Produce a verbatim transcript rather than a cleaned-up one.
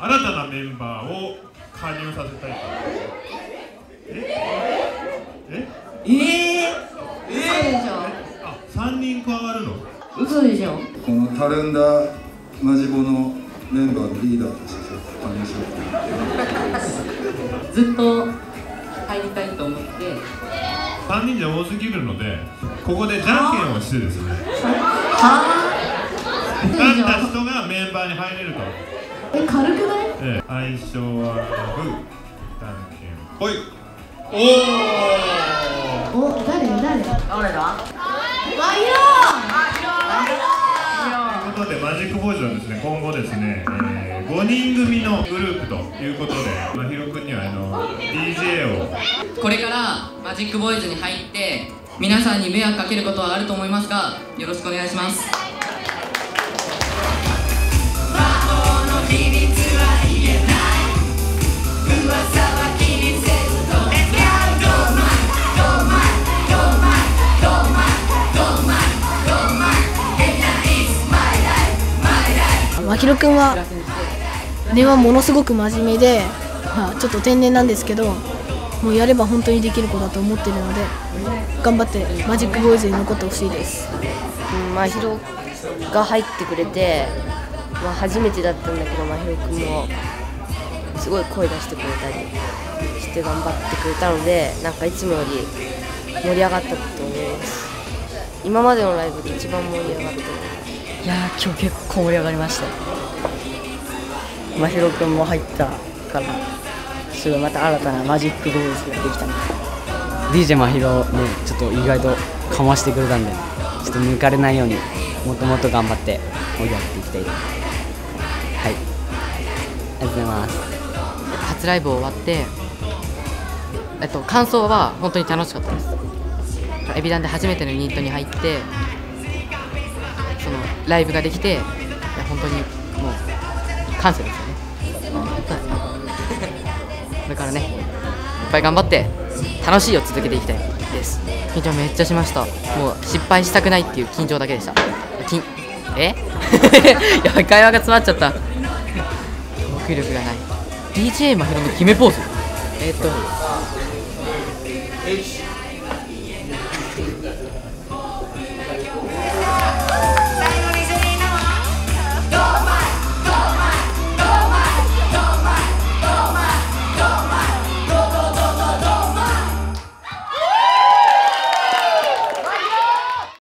新たなメンバーを加入させたいと。えええー、えー、 あ、さんにん加わるの？ 嘘でしょ。 このたるんだマジボのメンバーのリーダーとして加入しよう。 ずっと入りたいと思って。 さんにんじゃ多すぎるので、ここでじゃんけんをしてですね。 はあ。 勝った人がメンバーに入れると。 え、軽くない？ ええ、相性はグー、じゃんけんほい。おお、誰誰？誰だ？ワイロー。 ということで、マジックボーイズはですね、今後ですね、えー、ごにん組のグループということで、まひろくんにはあの ディージェー をこれからマジックボーイズに入って皆さんに迷惑かけることはあると思いますが、よろしくお願いします。 まひろくんは根はものすごく真面目で、まあ、ちょっと天然なんですけど、もうやれば本当にできる子だと思ってるので、頑張ってマジックボーイズに残ってほしいです。 まひろが入ってくれて、まあ、初めてだったんだけど、まひろくんもすごい声出してくれたりして頑張ってくれたので、なんかいつもより盛り上がったと思います。今までのライブで一番盛り上がったと思います。 いやー、今日結構盛り上がりました。まひろくんも入ったからすごいまた新たなマジックボーイズができたので、 ディージェー まひろね、ちょっと意外とかましてくれたんで、ちょっと抜かれないようにもっともっと頑張って盛り上げていきたいです。はい、ありがとうございます。 初ライブ終わって、えっと、感想は本当に楽しかったです。エビダンで初めてのユニットに入って、そのライブができて、いや本当にもう感謝ですよね。これからね、いっぱい頑張って楽しいを続けていきたいです。緊張めっちゃしました。もう失敗したくないっていう緊張だけでした。きんえやばい、会話が詰まっちゃった。トーク力がない。 ディージェー まひろの決めポーズ、えー、っと